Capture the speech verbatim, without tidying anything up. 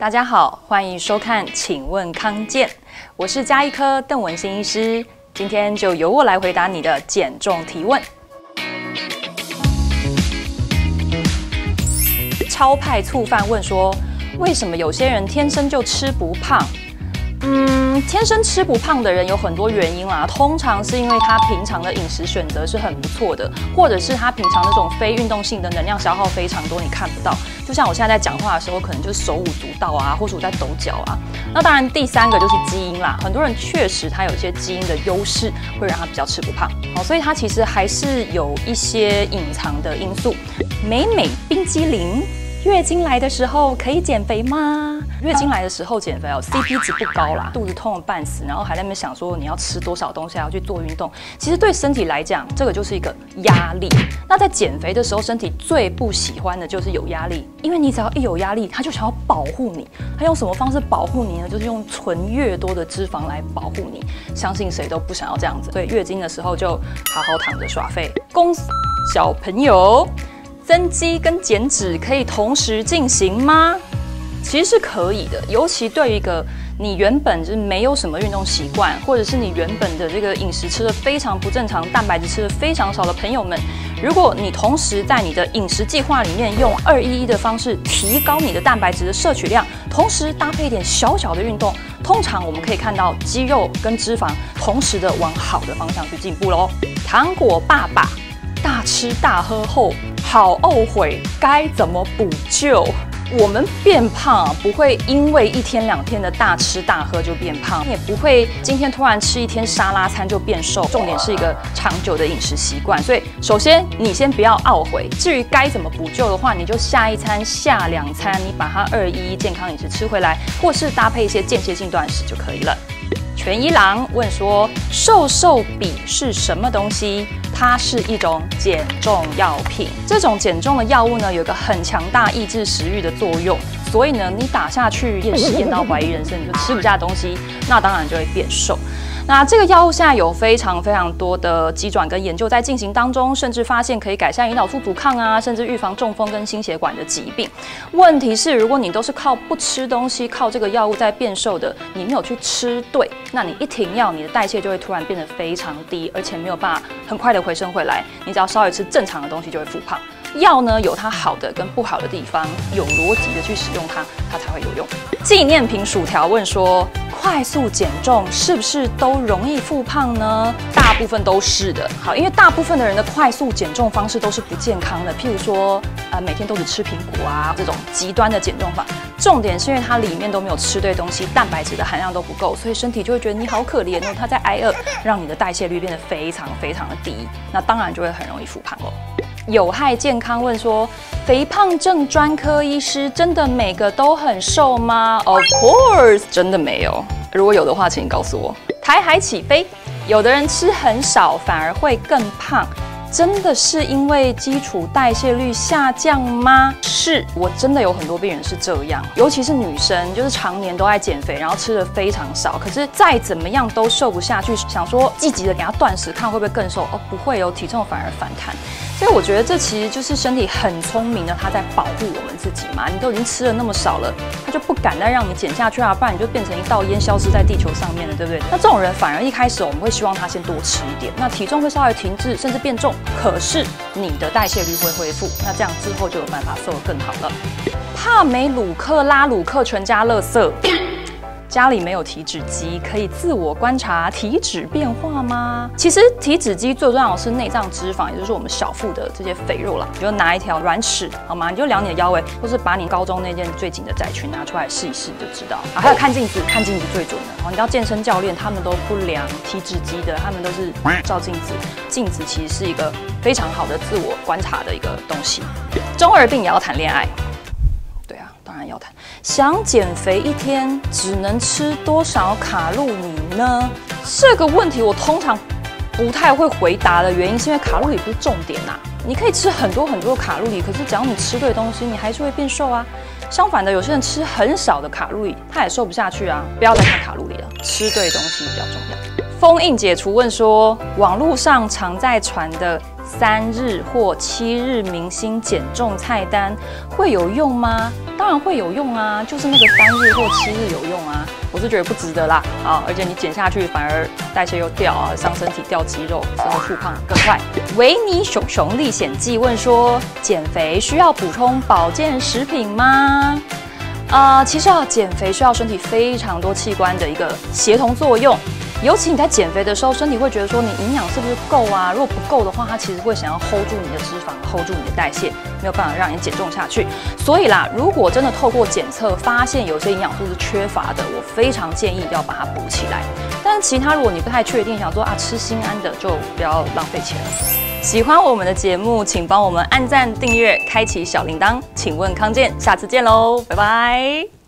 大家好，欢迎收看《请问康健》，我是家医科邓文心医师，今天就由我来回答你的减重提问。超派醋饭问说，为什么有些人天生就吃不胖？嗯，天生吃不胖的人有很多原因啦，通常是因为他平常的饮食选择是很不错的，或者是他平常那种非运动性的能量消耗非常多，你看不到。就像我现在在讲话的时候，可能就是手舞足蹈啊，或是我在抖脚啊。那当然，第三个就是基因啦，很多人确实他有一些基因的优势，会让他比较吃不胖。好，所以他其实还是有一些隐藏的因素。美美冰激凌。月经来的时候可以减肥吗？月经来的时候减肥哦 ，C P 值不高啦，肚子痛得半死，然后还在那边想说你要吃多少东西，还要去做运动。其实对身体来讲，这个就是一个压力。那在减肥的时候，身体最不喜欢的就是有压力，因为你只要一有压力，它就想要保护你。它用什么方式保护你呢？就是用存越多的脂肪来保护你。相信谁都不想要这样子，所以月经的时候就好好躺着耍废。公小朋友。增肌跟减脂可以同时进行吗？其实是可以的，尤其对于一个你原本就是没有什么运动习惯，或者是你原本的这个饮食吃的非常不正常，蛋白质吃的非常少的朋友们，如果你同时在你的饮食计划里面用二一一的方式提高你的蛋白质的摄取量，同时搭配一点小小的运动，通常我们可以看到肌肉跟脂肪同时的往好的方向去进步咯。糖果爸爸大吃大喝后好懊悔，该怎么补救？我们变胖啊，不会因为一天两天的大吃大喝就变胖，也不会今天突然吃一天沙拉餐就变瘦。重点是一个长久的饮食习惯，所以首先你先不要懊悔。至于该怎么补救的话，你就下一餐、下两餐，你把它二一一健康饮食吃回来，或是搭配一些间歇性断食就可以了。全一郎问说，瘦瘦笔是什么东西？它是一种减重药品。这种减重的药物呢，有一个很强大抑制食欲的作用，所以呢，你打下去厌食厌到怀疑人生，你就吃不下东西，那当然就会变瘦。那这个药物现在有非常非常多的机转跟研究在进行当中，甚至发现可以改善胰岛素阻抗啊，甚至预防中风跟心血管的疾病。问题是，如果你都是靠不吃东西，靠这个药物在变瘦的，你没有去吃对，那你一停药，你的代谢就会突然变得非常低，而且没有办法很快的回升回来。你只要稍微吃正常的东西，就会复胖。药呢有它好的跟不好的地方，有逻辑的去使用它，它才会有用。纪念品薯条问说，快速减重是不是都容易复胖呢？大部分都是的。好，因为大部分的人的快速减重方式都是不健康的，譬如说，呃，每天都只吃苹果啊这种极端的减重法。重点是因为它里面都没有吃对东西，蛋白质的含量都不够，所以身体就会觉得你好可怜哦，它在挨饿，让你的代谢率变得非常非常的低，那当然就会很容易复胖喽。有害健康问说，肥胖症专科医师真的每个都很瘦吗 ？Of course， 真的没有。如果有的话，请你告诉我。台海起飞，有的人吃很少反而会更胖，真的是因为基础代谢率下降吗？是，我真的有很多病人是这样，尤其是女生，就是常年都在减肥，然后吃的非常少，可是再怎么样都瘦不下去，想说积极的给她断食，看会不会更瘦？哦，不会哦，体重反而反弹。所以我觉得这其实就是身体很聪明的，它在保护我们自己嘛。你都已经吃了那么少了，它就不敢再让你减下去啊，不然你就变成一道烟消失在地球上面了，对不对？那这种人反而一开始我们会希望他先多吃一点，那体重会稍微停滞，甚至变重，可是你的代谢率会恢复，那这样之后就有办法瘦得更好了。帕梅鲁克拉鲁克全家垃圾。家里没有体脂机，可以自我观察体脂变化吗？其实体脂机最重要的是内脏脂肪，也就是我们小腹的这些肥肉啦。你就拿一条软尺，好吗？你就量你的腰围，或是把你高中那件最紧的窄裙拿出来试一试，就知道。啊，还有看镜子，看镜子最准的。好，你知道健身教练他们都不量体脂机的，他们都是照镜子。镜子其实是一个非常好的自我观察的一个东西。中二病也要谈恋爱。对啊，当然要谈。想减肥一天只能吃多少卡路里呢？这个问题我通常不太会回答的原因，是因为卡路里不是重点呐、啊。你可以吃很多很多卡路里，可是只要你吃对东西，你还是会变瘦啊。相反的，有些人吃很少的卡路里，他也瘦不下去啊。不要再看卡路里了，吃对东西比较重要。封印解除问说，网络上常在传的三日或七日明星减重菜单会有用吗？ 当然会有用啊，就是那个三日或七日有用啊。我是觉得不值得啦啊，而且你减下去反而代谢又掉啊，伤身体掉肌肉，之后复胖更快。维尼熊熊历险记问说，减肥需要补充保健食品吗？呃，其实啊，减肥需要身体非常多器官的一个协同作用。尤其你在减肥的时候，身体会觉得说你营养是不是够啊？如果不够的话，它其实会想要 hold 住你的脂肪 ，hold 住你的代谢，没有办法让你减重下去。所以啦，如果真的透过检测发现有些营养素是缺乏的，我非常建议要把它补起来。但是其他如果你不太确定，想说啊吃心安的，就不要浪费钱了。喜欢我们的节目，请帮我们按赞、订阅、开启小铃铛。请问康健，下次见喽，拜拜。